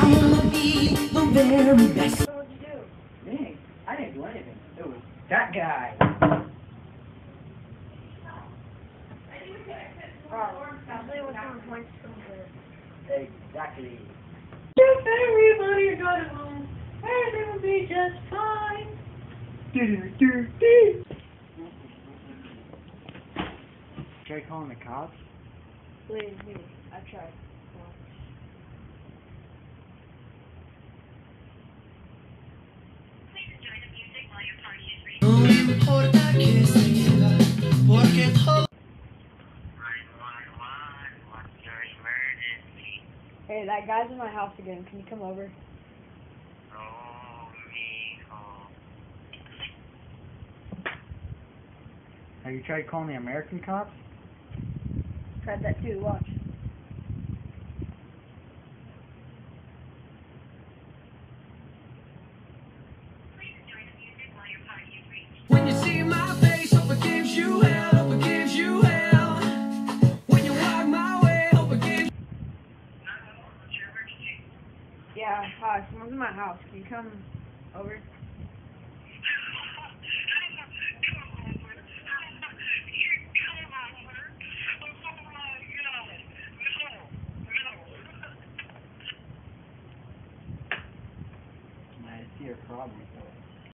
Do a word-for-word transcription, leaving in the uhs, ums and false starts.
gonna be the very best. What did you do? Me? I didn't do anything. It was that guy. Oh, usually when someone points to something. Exactly. If everybody got it home, everything will be just fine. Try calling the cops? Wait, wait, I tried. No importa que sea, porque todo. Hey, that guy's in my house again. Can you come over? Have you tried calling the American cops? Tried that too. Watch. When you see my face, hope it gives you hell, hope it gives you hell. When you walk my way, hope it gives. Yeah, hi. Someone's in my house. Can you come over? I see your problem.